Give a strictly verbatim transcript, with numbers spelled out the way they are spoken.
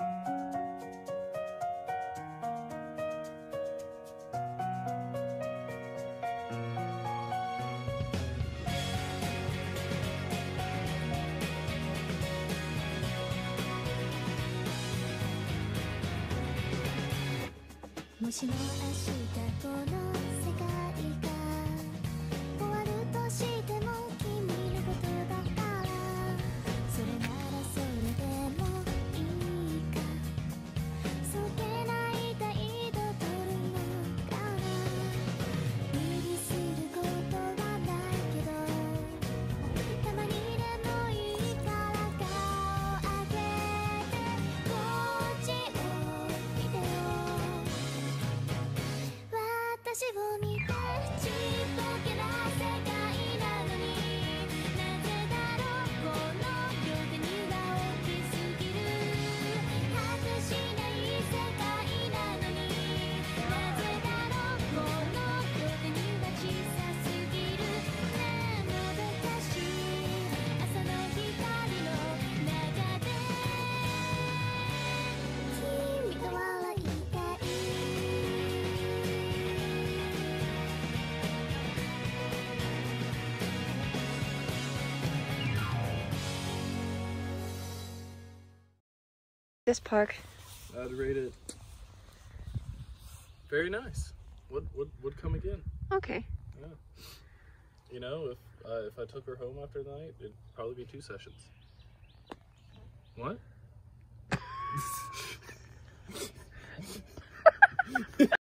もしも明日この世界が終わるとしても君のことだからそれならそれでもいいかそげない態度取るのかな無理することはないけどたまにでもいいから顔上げてこっちを見てよ私を見てちっぽけな世界なのになぜだろうこの両手には大きすぎる果てしない世界なのになぜだろうこの両手には小さすぎるねえもどかしい朝の光の中で君と笑いたい This park. I'd rate it very nice. Would would would come again. Okay. Yeah. You know, if uh, if I took her home after the night, it'd probably be two sessions. What?